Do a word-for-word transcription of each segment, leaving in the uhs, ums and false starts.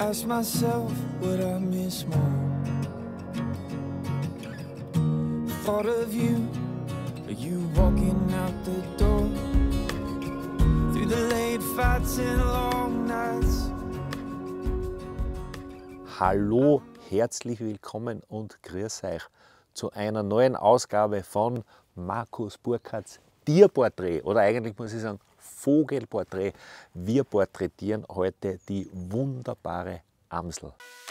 ask myself what I miss more. Thought of you, you walking out the door, through the late fights and long nights. Hallo, herzlich willkommen und grüß euch zu einer neuen Ausgabe von Markus Burkhardts Tierporträt, oder eigentlich muss ich sagen Vogelporträt. Wir porträtieren heute die wunderbare Amsel.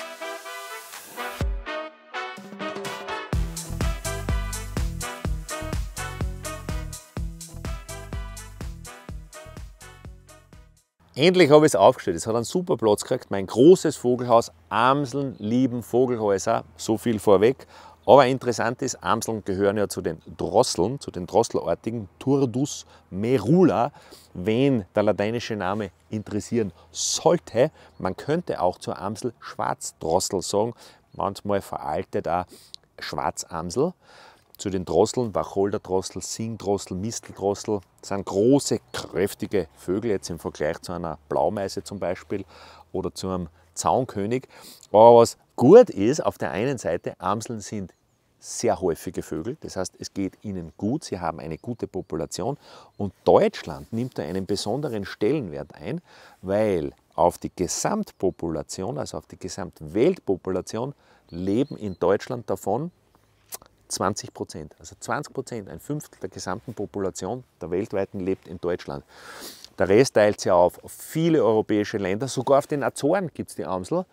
Endlich habe ich es aufgestellt. Es hat einen super Platz gekriegt. Mein großes Vogelhaus. Amseln lieben Vogelhäuser. So viel vorweg. Aber interessant ist, Amseln gehören ja zu den Drosseln, zu den Drosselartigen, Turdus merula. Wen der lateinische Name interessieren sollte, man könnte auch zur Amsel Schwarzdrossel sagen, manchmal veraltet auch Schwarzamsel. Zu den Drosseln, Wacholderdrossel, Singdrossel, Misteldrossel, sind große, kräftige Vögel, jetzt im Vergleich zu einer Blaumeise zum Beispiel oder zu einem Zaunkönig. Aber was gut ist, auf der einen Seite, Amseln sind sehr häufige Vögel, das heißt, es geht ihnen gut, sie haben eine gute Population und Deutschland nimmt da einen besonderen Stellenwert ein, weil auf die Gesamtpopulation, also auf die Gesamtweltpopulation, leben in Deutschland davon zwanzig Prozent. Also zwanzig Prozent, ein Fünftel der gesamten Population der weltweiten lebt in Deutschland. Der Rest teilt sich auf viele europäische Länder, sogar auf den Azoren gibt es die Amsel.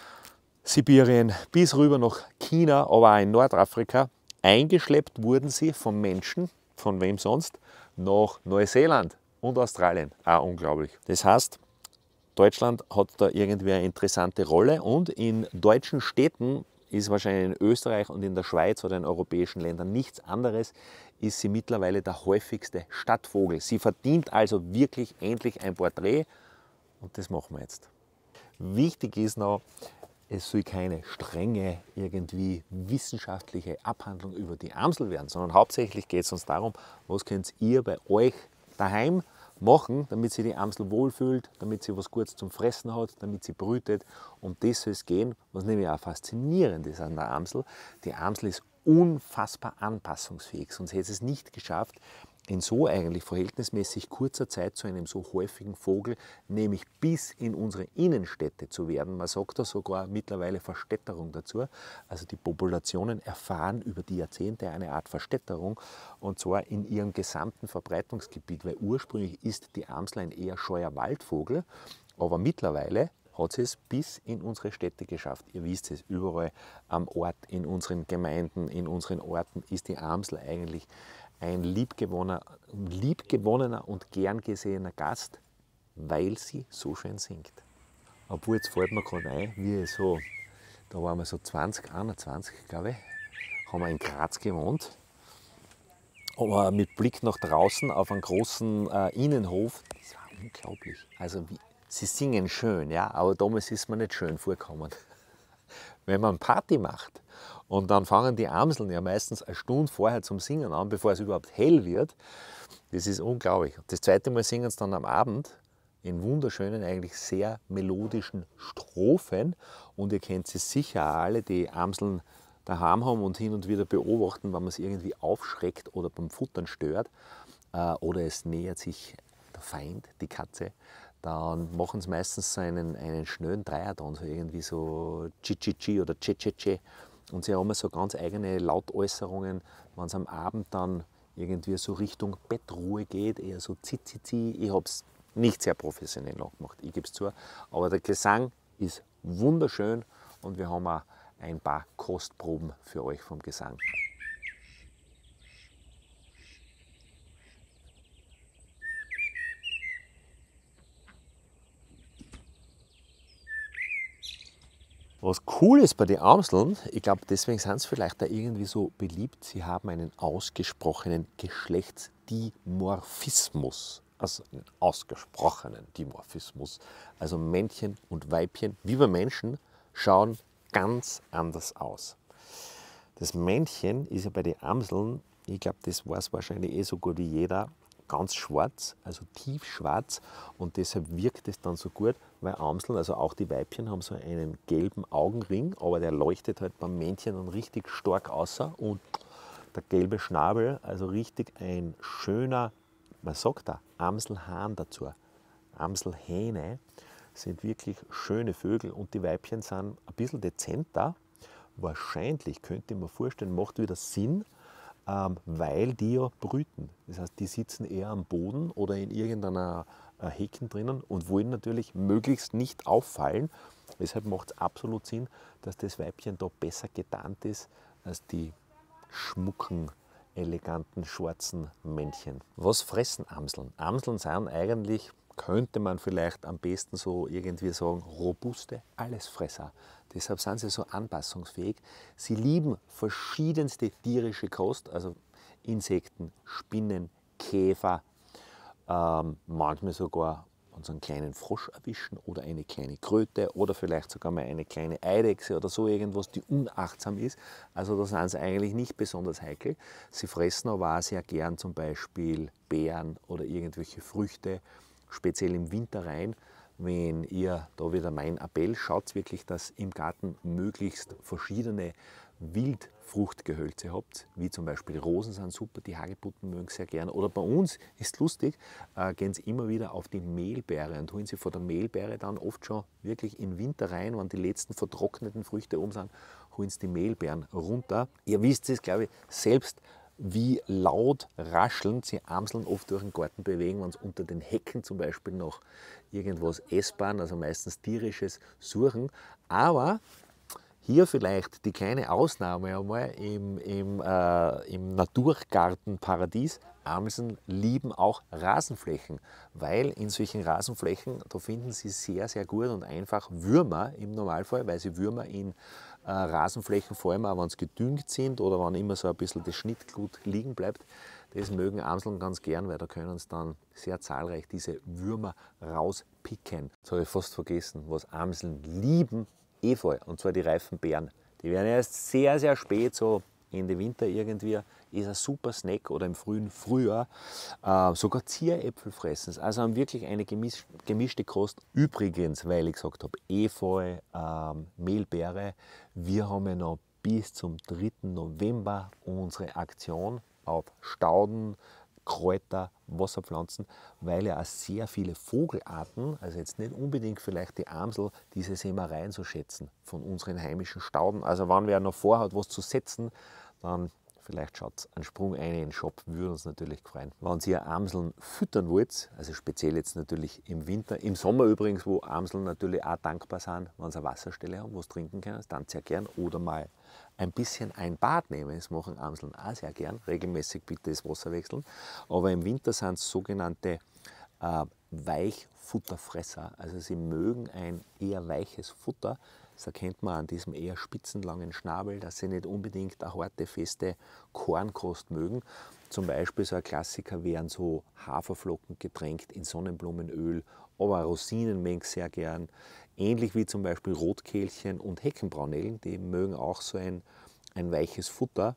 Sibirien bis rüber nach China, aber auch in Nordafrika. Eingeschleppt wurden sie von Menschen, von wem sonst, nach Neuseeland und Australien. Auch unglaublich. Das heißt, Deutschland hat da irgendwie eine interessante Rolle und in deutschen Städten ist wahrscheinlich in Österreich und in der Schweiz oder in europäischen Ländern nichts anderes, ist sie mittlerweile der häufigste Stadtvogel. Sie verdient also wirklich endlich ein Porträt und das machen wir jetzt. Wichtig ist noch, es soll keine strenge, irgendwie wissenschaftliche Abhandlung über die Amsel werden, sondern hauptsächlich geht es uns darum, was könnt ihr bei euch daheim machen, damit sie die Amsel wohlfühlt, damit sie was Gutes zum Fressen hat, damit sie brütet. Um das soll es gehen, was nämlich auch faszinierend ist an der Amsel. Die Amsel ist unfassbar anpassungsfähig, sonst hätte es nicht geschafft, in so eigentlich verhältnismäßig kurzer Zeit zu einem so häufigen Vogel, nämlich bis in unsere Innenstädte zu werden. Man sagt da sogar mittlerweile Verstädterung dazu. Also die Populationen erfahren über die Jahrzehnte eine Art Verstädterung und zwar in ihrem gesamten Verbreitungsgebiet, weil ursprünglich ist die Amsel ein eher scheuer Waldvogel, aber mittlerweile hat sie es bis in unsere Städte geschafft. Ihr wisst es, überall am Ort, in unseren Gemeinden, in unseren Orten ist die Amsel eigentlich ein liebgewonnener, liebgewonnener und gern gesehener Gast, weil sie so schön singt. Obwohl, jetzt fällt mir gerade ein, wie ich so, da waren wir so zwanzig, einundzwanzig, glaube ich, haben wir in Graz gewohnt. Aber mit Blick nach draußen auf einen großen äh, Innenhof, das war unglaublich. Also, wie, sie singen schön, ja, aber damals ist mir nicht schön vorgekommen. Wenn man Party macht und dann fangen die Amseln ja meistens eine Stunde vorher zum Singen an, bevor es überhaupt hell wird, das ist unglaublich. Das zweite Mal singen sie dann am Abend in wunderschönen, eigentlich sehr melodischen Strophen und ihr kennt sie sicher auch alle, die Amseln daheim haben und hin und wieder beobachten, wenn man es irgendwie aufschreckt oder beim Futtern stört äh, oder es nähert sich der Feind, die Katze. Dann machen sie meistens so einen, einen schnellen Dreierton, so irgendwie so Chi-Chi-Chi oder Che-Che-Che. Und sie haben so ganz eigene Lautäußerungen, wenn es am Abend dann irgendwie so Richtung Bettruhe geht, eher so Zi-Zi-Zi. Ich habe es nicht sehr professionell nachgemacht, ich gebe es zu. Aber der Gesang ist wunderschön und wir haben auch ein paar Kostproben für euch vom Gesang. Was cool ist bei den Amseln, ich glaube, deswegen sind sie vielleicht da irgendwie so beliebt, sie haben einen ausgesprochenen Geschlechtsdimorphismus. Also einen ausgesprochenen Dimorphismus. Also Männchen und Weibchen, wie bei Menschen, schauen ganz anders aus. Das Männchen ist ja bei den Amseln, ich glaube, das weiß wahrscheinlich eh so gut wie jeder, ganz schwarz, also tiefschwarz, und deshalb wirkt es dann so gut, weil Amseln, also auch die Weibchen, haben so einen gelben Augenring, aber der leuchtet halt beim Männchen dann richtig stark außer, und der gelbe Schnabel, also richtig ein schöner, man sagt da, Amselhahn dazu. Amselhähne sind wirklich schöne Vögel, und die Weibchen sind ein bisschen dezenter. Wahrscheinlich, könnte ich mir vorstellen, macht wieder Sinn, ähm, weil die ja brüten. Das heißt, die sitzen eher am Boden oder in irgendeiner äh, Hecken drinnen und wollen natürlich möglichst nicht auffallen. Deshalb macht es absolut Sinn, dass das Weibchen da besser getarnt ist als die schmucken, eleganten, schwarzen Männchen. Was fressen Amseln? Amseln sind eigentlich, könnte man vielleicht am besten so irgendwie sagen, robuste Allesfresser. Deshalb sind sie so anpassungsfähig. Sie lieben verschiedenste tierische Kost, also Insekten, Spinnen, Käfer, ähm, manchmal sogar unseren kleinen Frosch erwischen oder eine kleine Kröte oder vielleicht sogar mal eine kleine Eidechse oder so irgendwas, die unachtsam ist. Also da sind sie eigentlich nicht besonders heikel. Sie fressen aber auch sehr gern zum Beispiel Beeren oder irgendwelche Früchte, speziell im Winter rein. Wenn ihr, da wieder mein Appell, schaut wirklich, dass im Garten möglichst verschiedene Wildfruchtgehölze habt, wie zum Beispiel Rosen sind super, die Hagebutten mögen sehr gern. Oder bei uns ist lustig, äh, gehen sie immer wieder auf die Mehlbeere und holen sie von der Mehlbeere dann oft schon wirklich in den Winter rein, wenn die letzten vertrockneten Früchte oben sind, holen sie die Mehlbeeren runter. Ihr wisst es, glaube ich, selbst, wie laut raschelnd sie Amseln oft durch den Garten bewegen, wenn sie unter den Hecken zum Beispiel noch irgendwas essbaren, also meistens tierisches, suchen. Aber hier vielleicht die kleine Ausnahme einmal im, im, äh, im Naturgartenparadies. Amseln lieben auch Rasenflächen, weil in solchen Rasenflächen, da finden sie sehr, sehr gut und einfach Würmer im Normalfall, weil sie Würmer in äh, Rasenflächen, vor allem auch wenn sie gedüngt sind oder wenn immer so ein bisschen das Schnittglut liegen bleibt, das mögen Amseln ganz gern, weil da können sie dann sehr zahlreich diese Würmer rauspicken. Das habe ich fast vergessen, was Amseln lieben, Efeu, und zwar die reifen Beeren. Die werden erst sehr, sehr spät, so Ende Winter irgendwie, ist ein super Snack, oder im frühen Frühjahr. Äh, sogar Zieräpfel fressen sie. Also haben wirklich eine gemisch, gemischte Kost. Übrigens, weil ich gesagt habe, Efeu, ähm, Mehlbeere, wir haben ja noch bis zum dritten November unsere Aktion auf Stauden, Kräuter, Wasserpflanzen, weil ja auch sehr viele Vogelarten, also jetzt nicht unbedingt vielleicht die Amsel, diese Sämereien so schätzen von unseren heimischen Stauden. Also wenn wer noch vorhat, was zu setzen, dann vielleicht schaut einen Sprung ein in den Shop, würde uns natürlich freuen. Wenn ihr Amseln füttern wollt, also speziell jetzt natürlich im Winter, im Sommer übrigens, wo Amseln natürlich auch dankbar sind, wenn sie eine Wasserstelle haben, wo sie trinken können, das dann sehr gern, oder mal ein bisschen ein Bad nehmen, das machen Amseln auch sehr gern, regelmäßig bitte das Wasser wechseln. Aber im Winter sind es sogenannte äh, Weichfutterfresser, also sie mögen ein eher weiches Futter. Das erkennt man an diesem eher spitzenlangen Schnabel, dass sie nicht unbedingt eine harte, feste Kornkost mögen. Zum Beispiel so ein Klassiker wären so Haferflocken getränkt in Sonnenblumenöl, aber Rosinen mögen sehr gern. Ähnlich wie zum Beispiel Rotkehlchen und Heckenbraunellen, die mögen auch so ein, ein weiches Futter.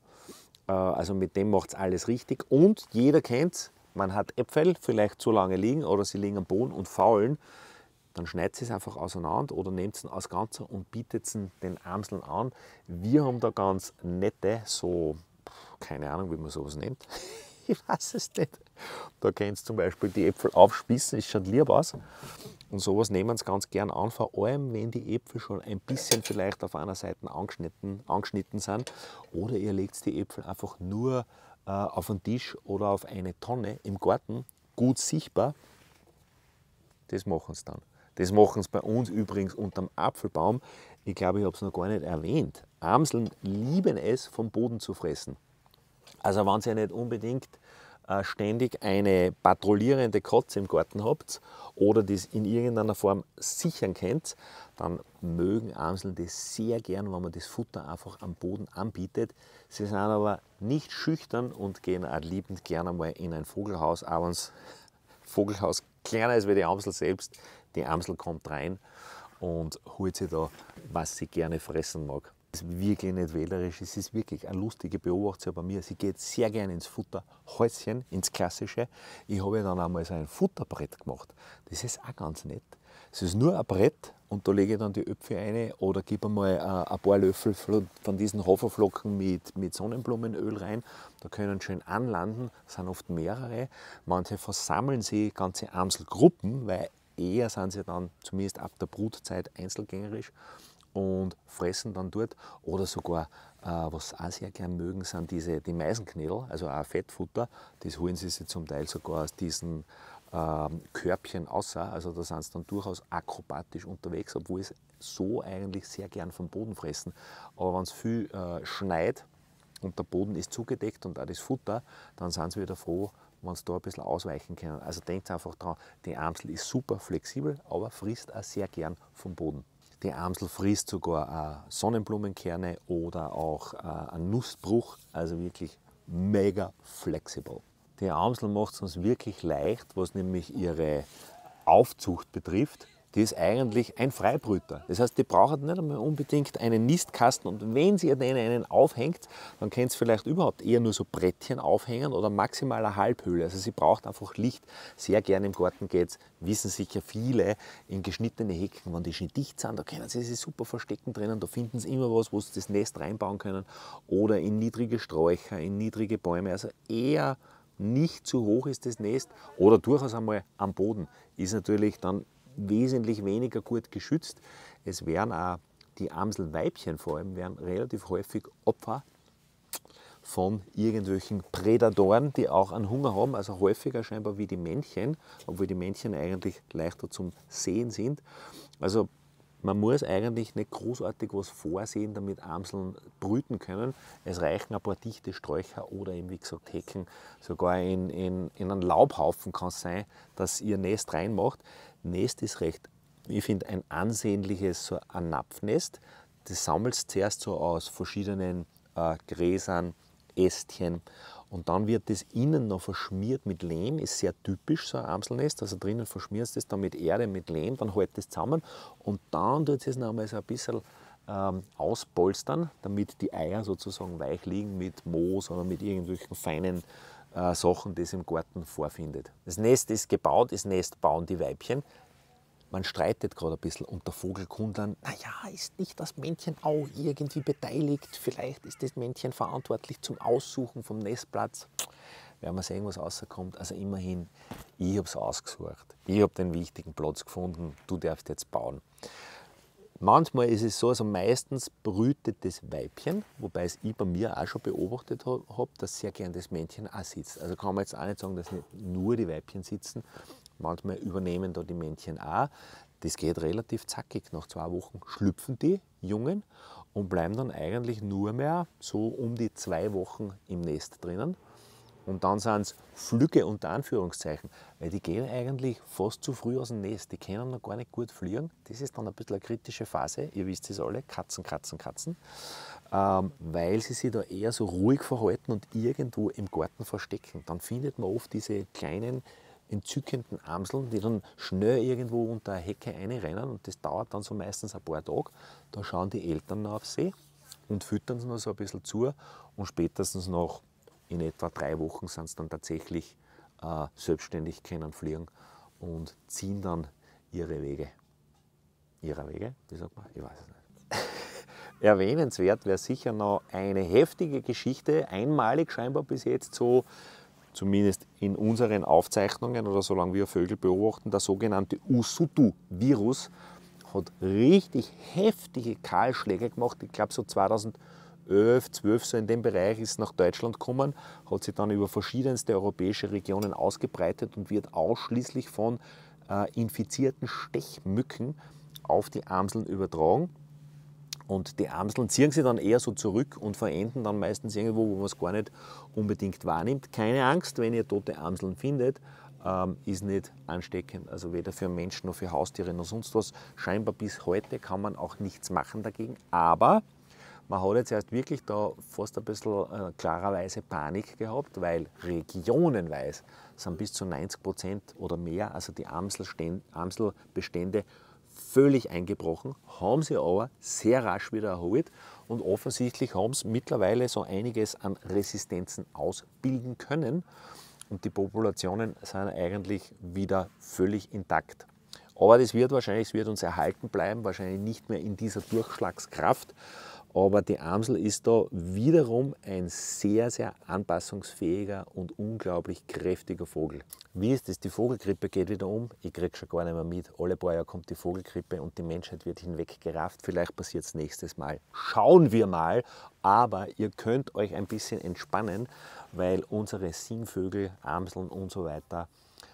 Also mit dem macht es alles richtig. Und jeder kennt es, man hat Äpfel vielleicht zu lange liegen oder sie liegen am Boden und faulen. Dann schneidet sie es einfach auseinander oder nehmt es aus Ganzer und bietet es den Amseln an. Wir haben da ganz nette, so, keine Ahnung, wie man sowas nennt. Ich weiß es nicht. Da könnt ihr zum Beispiel die Äpfel aufspießen, es schaut lieb aus. Und sowas nehmen sie ganz gern an, vor allem wenn die Äpfel schon ein bisschen vielleicht auf einer Seite angeschnitten, angeschnitten sind. Oder ihr legt die Äpfel einfach nur äh, auf den Tisch oder auf eine Tonne im Garten, gut sichtbar. Das machen sie dann. Das machen sie bei uns übrigens unterm Apfelbaum. Ich glaube, ich habe es noch gar nicht erwähnt. Amseln lieben es, vom Boden zu fressen. Also wenn ihr nicht unbedingt äh, ständig eine patrouillierende Katze im Garten habt oder das in irgendeiner Form sichern könnt, dann mögen Amseln das sehr gern, wenn man das Futter einfach am Boden anbietet. Sie sind aber nicht schüchtern und gehen auch liebend gerne mal in ein Vogelhaus, auch wenn das Vogelhaus kleiner ist wie die Amsel selbst. Die Amsel kommt rein und holt sich da, was sie gerne fressen mag. Es ist wirklich nicht wählerisch, es ist wirklich eine lustige Beobachtung bei mir. Sie geht sehr gerne ins Futterhäuschen, ins Klassische. Ich habe ja dann einmal so ein Futterbrett gemacht. Das ist auch ganz nett. Es ist nur ein Brett und da lege ich dann die Äpfel rein oder gebe einmal ein paar Löffel von diesen Haferflocken mit, mit Sonnenblumenöl rein. Da können schön anlanden, es sind oft mehrere. Manche versammeln sie ganze Amselgruppen, weil eher sind sie dann zumindest ab der Brutzeit einzelgängerisch und fressen dann dort. Oder sogar, äh, was auch sehr gern mögen, sind diese, die Meisenknödel, also auch Fettfutter. Das holen sie sich zum Teil sogar aus diesen ähm, Körbchen aus. Also da sind sie dann durchaus akrobatisch unterwegs, obwohl sie so eigentlich sehr gern vom Boden fressen. Aber wenn es viel äh, schneit und der Boden ist zugedeckt und auch das Futter, dann sind sie wieder froh, wenn sie da ein bisschen ausweichen können. Also denkt einfach dran, die Amsel ist super flexibel, aber frisst auch sehr gern vom Boden. Die Amsel frisst sogar äh, Sonnenblumenkerne oder auch äh, einen Nussbruch, also wirklich mega flexibel. Die Amsel macht es uns wirklich leicht, was nämlich ihre Aufzucht betrifft. Die ist eigentlich ein Freibrüter. Das heißt, die braucht nicht einmal unbedingt einen Nistkasten und wenn sie denen einen aufhängt, dann könnt ihr vielleicht überhaupt eher nur so Brettchen aufhängen oder maximal eine Halbhöhle. Also sie braucht einfach Licht. Sehr gerne im Garten geht es, wissen sicher viele, in geschnittene Hecken, wenn die schon dicht sind, da können sie sich super verstecken drinnen, da finden sie immer was, wo sie das Nest reinbauen können oder in niedrige Sträucher, in niedrige Bäume. Also eher nicht zu hoch ist das Nest oder durchaus einmal am Boden. Ist natürlich dann wesentlich weniger gut geschützt. Es werden auch die Amselweibchen vor allem werden relativ häufig Opfer von irgendwelchen Prädatoren, die auch einen Hunger haben, also häufiger scheinbar wie die Männchen, obwohl die Männchen eigentlich leichter zum Sehen sind. Also man muss eigentlich nicht großartig was vorsehen, damit Amseln brüten können. Es reichen ein paar dichte Sträucher oder eben wie gesagt Hecken. Sogar in, in, in einen Laubhaufen kann es sein, dass ihr Nest reinmacht. Nest ist recht, ich finde, ein ansehnliches so ein Napfnest. Das sammelst zuerst so aus verschiedenen äh, Gräsern, Ästchen und dann wird das innen noch verschmiert mit Lehm, ist sehr typisch so ein Amselnest, also drinnen verschmierst du es dann mit Erde, mit Lehm, dann hält es zusammen und dann tut es noch einmal so ein bisschen ähm, auspolstern, damit die Eier sozusagen weich liegen mit Moos oder mit irgendwelchen feinen äh, Sachen, die es im Garten vorfindet. Das Nest ist gebaut, das Nest bauen die Weibchen. Man streitet gerade ein bisschen unter Vogelkundlern, naja, ist nicht das Männchen auch irgendwie beteiligt? Vielleicht ist das Männchen verantwortlich zum Aussuchen vom Nestplatz. Werden wir sehen, was rauskommt. Also immerhin, ich habe es ausgesucht. Ich habe den wichtigen Platz gefunden, du darfst jetzt bauen. Manchmal ist es so, also meistens brütet das Weibchen, wobei es ich bei mir auch schon beobachtet habe, dass sehr gern das Männchen auch sitzt. Also kann man jetzt auch nicht sagen, dass nicht nur die Weibchen sitzen. Manchmal übernehmen da die Männchen auch. Das geht relativ zackig. Nach zwei Wochen schlüpfen die Jungen und bleiben dann eigentlich nur mehr so um die zwei Wochen im Nest drinnen. Und dann sind es Flügge unter Anführungszeichen, weil die gehen eigentlich fast zu früh aus dem Nest. Die können noch gar nicht gut fliegen. Das ist dann ein bisschen eine kritische Phase. Ihr wisst es alle, Katzen, Katzen, Katzen. Ähm, weil sie sich da eher so ruhig verhalten und irgendwo im Garten verstecken. Dann findet man oft diese kleinen, entzückenden Amseln, die dann schnell irgendwo unter eine Hecke reinrennen und das dauert dann so meistens ein paar Tage. Da schauen die Eltern noch auf sie und füttern sie noch so ein bisschen zu und spätestens nach in etwa drei Wochen sind sie dann tatsächlich äh, selbstständig können fliegen und ziehen dann ihre Wege. Ihre Wege? Wie sagt man? Ich weiß es nicht. Erwähnenswert wäre sicher noch eine heftige Geschichte, einmalig scheinbar bis jetzt so, zumindest in unseren Aufzeichnungen oder solange wir Vögel beobachten, der sogenannte Usutu-Virus hat richtig heftige Kahlschläge gemacht. Ich glaube so zweitausendelf, zwölf so in dem Bereich ist nach Deutschland gekommen, hat sich dann über verschiedenste europäische Regionen ausgebreitet und wird ausschließlich von äh, infizierten Stechmücken auf die Amseln übertragen. Und die Amseln ziehen sich dann eher so zurück und verenden dann meistens irgendwo, wo man es gar nicht unbedingt wahrnimmt. Keine Angst, wenn ihr tote Amseln findet, ähm, ist nicht ansteckend. Also weder für Menschen noch für Haustiere noch sonst was. Scheinbar bis heute kann man auch nichts machen dagegen. Aber man hat jetzt erst wirklich da fast ein bisschen äh, klarerweise Panik gehabt, weil regionenweise sind bis zu neunzig Prozent oder mehr, also die Amselbestände völlig eingebrochen, haben sie aber sehr rasch wieder erholt und offensichtlich haben sie mittlerweile so einiges an Resistenzen ausbilden können und die Populationen sind eigentlich wieder völlig intakt. Aber das wird wahrscheinlich, es wird uns erhalten bleiben, wahrscheinlich nicht mehr in dieser Durchschlagskraft. Aber die Amsel ist da wiederum ein sehr, sehr anpassungsfähiger und unglaublich kräftiger Vogel. Wie ist das? Die Vogelgrippe geht wieder um. Ich kriege schon gar nicht mehr mit. Alle paar Jahre kommt die Vogelgrippe und die Menschheit wird hinweggerafft. Vielleicht passiert es nächstes Mal. Schauen wir mal. Aber ihr könnt euch ein bisschen entspannen, weil unsere Singvögel, Amseln und so weiter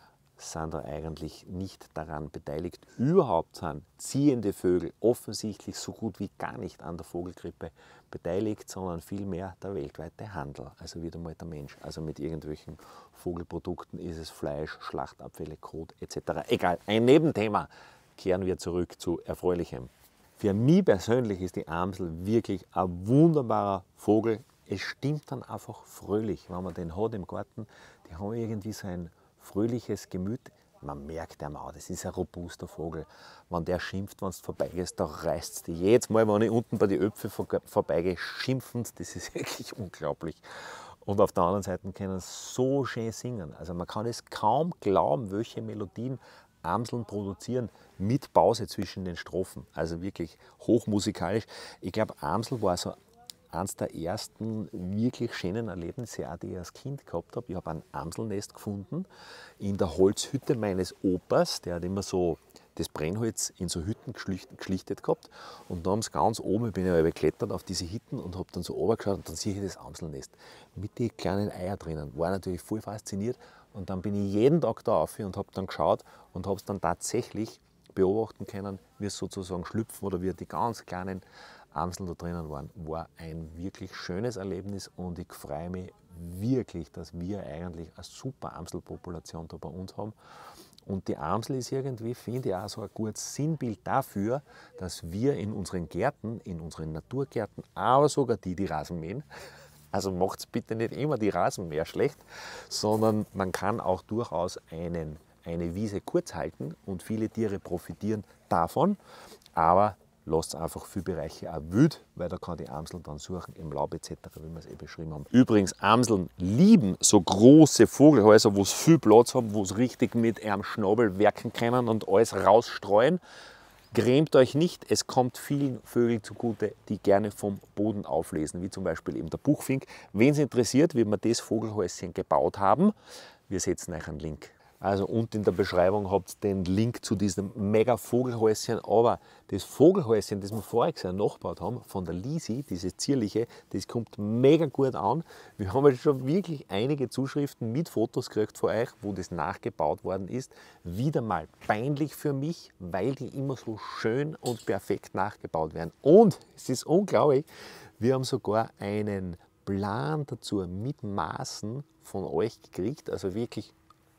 sind da eigentlich nicht daran beteiligt. Überhaupt sind ziehende Vögel offensichtlich so gut wie gar nicht an der Vogelgrippe beteiligt, sondern vielmehr der weltweite Handel, also wieder mal der Mensch. Also mit irgendwelchen Vogelprodukten ist es Fleisch, Schlachtabfälle, Kot et cetera. Egal, ein Nebenthema. Kehren wir zurück zu Erfreulichem. Für mich persönlich ist die Amsel wirklich ein wunderbarer Vogel. Es stimmt dann einfach fröhlich, wenn man den hat im Garten. Die haben irgendwie so ein fröhliches Gemüt. Man merkt dem auch, das ist ein robuster Vogel. Wenn der schimpft, wenn du vorbeigehst, da reißt es dich. Jedes Mal, wenn ich unten bei den Öpfen vorbeigehe, schimpfend, das ist wirklich unglaublich. Und auf der anderen Seite können sie so schön singen. Also man kann es kaum glauben, welche Melodien Amseln produzieren mit Pause zwischen den Strophen. Also wirklich hochmusikalisch. Ich glaube, Amsel war so eines der ersten wirklich schönen Erlebnisse, auch die ich als Kind gehabt habe. Ich habe ein Amselnest gefunden in der Holzhütte meines Opas. Der hat immer so das Brennholz in so Hütten geschlichtet gehabt. Und da haben sie ganz oben, ich bin ja geklettert auf diese Hütten und habe dann so runtergeschaut und dann sehe ich das Amselnest mit den kleinen Eier drinnen. War natürlich voll fasziniert. Und dann bin ich jeden Tag da rauf und habe dann geschaut und habe es dann tatsächlich beobachten können, wie es sozusagen schlüpfen oder wie die ganz kleinen Amseln da drinnen waren. War ein wirklich schönes Erlebnis und ich freue mich wirklich, dass wir eigentlich eine super Amselpopulation da bei uns haben. Und die Amsel ist irgendwie, finde ich, auch so ein gutes Sinnbild dafür, dass wir in unseren Gärten, in unseren Naturgärten, aber sogar die, die Rasen mähen, also macht es bitte nicht immer die Rasenmäher schlecht, sondern man kann auch durchaus einen, eine Wiese kurz halten und viele Tiere profitieren davon, aber lasst einfach viele Bereiche auch wild, weil da kann die Amsel dann suchen im Laub et cetera, wie wir es eh beschrieben haben. Übrigens, Amseln lieben so große Vogelhäuser, wo sie viel Platz haben, wo sie richtig mit ihrem Schnabel werken können und alles rausstreuen. Grämt euch nicht, es kommt vielen Vögeln zugute, die gerne vom Boden auflesen, wie zum Beispiel eben der Buchfink. Wen es interessiert, wie wir das Vogelhäuschen gebaut haben, wir setzen euch einen Link. Also unten in der Beschreibung habt ihr den Link zu diesem mega Vogelhäuschen. Aber das Vogelhäuschen, das wir voriges Jahr nachgebaut haben, von der Lisi, dieses zierliche, das kommt mega gut an. Wir haben jetzt schon wirklich einige Zuschriften mit Fotos gekriegt von euch, wo das nachgebaut worden ist. Wieder mal peinlich für mich, weil die immer so schön und perfekt nachgebaut werden. Und es ist unglaublich, wir haben sogar einen Plan dazu mit Maßen von euch gekriegt, also wirklich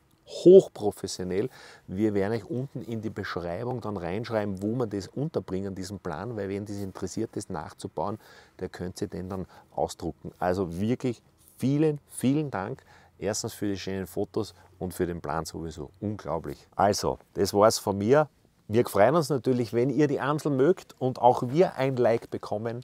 hochprofessionell. Wir werden euch unten in die Beschreibung dann reinschreiben, wo wir das unterbringen, diesen Plan, weil wen das interessiert, das nachzubauen, der könnt ihr den dann ausdrucken. Also wirklich vielen, vielen Dank. Erstens für die schönen Fotos und für den Plan sowieso. Unglaublich. Also, das war's von mir. Wir freuen uns natürlich, wenn ihr die Amsel mögt und auch wir ein Like bekommen.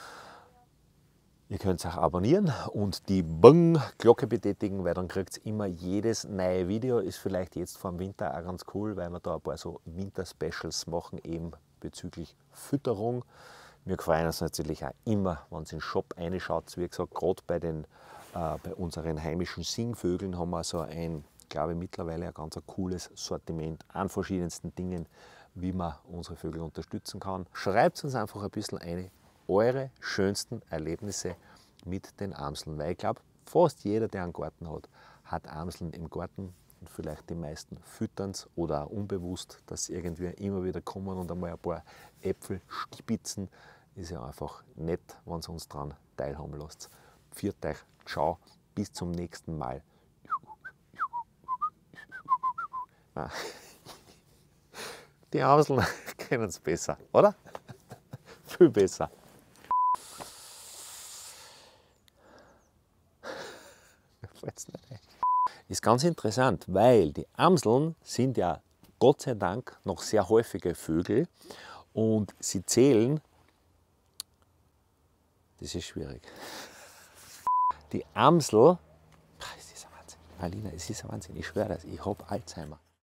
Ihr könnt es auch abonnieren und die Bang-Glocke betätigen, weil dann kriegt ihr immer jedes neue Video. Ist vielleicht jetzt vor dem Winter auch ganz cool, weil wir da ein paar so Winter-Specials machen, eben bezüglich Fütterung. Wir freuen uns natürlich auch immer, wenn ihr in den Shop reinschaut. Wie gesagt, gerade bei, den, äh, bei unseren heimischen Singvögeln haben wir so ein, glaube ich, mittlerweile ein ganz cooles Sortiment an verschiedensten Dingen, wie man unsere Vögel unterstützen kann. Schreibt uns einfach ein bisschen eine. Eure schönsten Erlebnisse mit den Amseln, weil ich glaube, fast jeder, der einen Garten hat, hat Amseln im Garten und vielleicht die meisten füttern es oder auch unbewusst, dass sie irgendwie immer wieder kommen und einmal ein paar Äpfel stibitzen. Ist ja einfach nett, wenn ihr uns daran teilhaben lasst. Pfiat euch, ciao, bis zum nächsten Mal. Die Amseln kennen es besser, oder? Viel besser. Ist ganz interessant, weil die Amseln sind ja Gott sei Dank noch sehr häufige Vögel und sie zählen, das ist schwierig, die Amsel, es ist ein Wahnsinn, Alina, es ist ein Wahnsinn, ich schwöre das, ich habe Alzheimer.